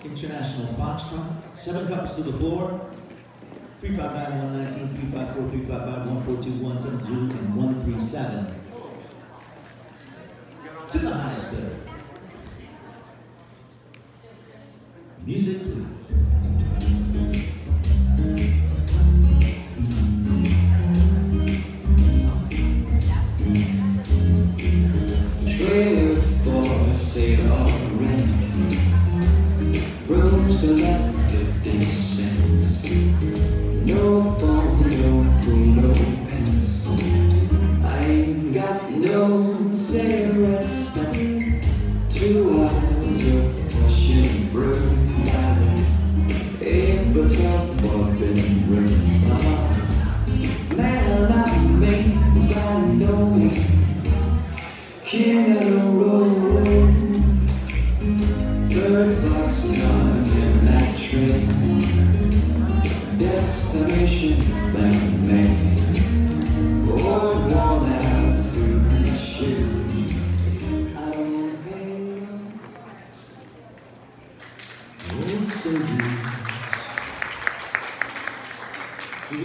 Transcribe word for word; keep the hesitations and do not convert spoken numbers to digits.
International Foxtrot, seven couples to the floor, three five nine, one nineteen, three five four, three five five, one four two, one seven two, and one three seven. To the highest bidder. Music, please. Trailer for sale or rent, rooms for like fifty cents. No phone, no food, no pence. I ain't got no cigarettes. Two hours of pushing broom by the eight but twelve forbidden room. Uh, man, I'm amazed by no means. King of the road, third box gone in that train. Destination back Maine. Old worn out suit and shoes. I don't pay no. Old Stogie.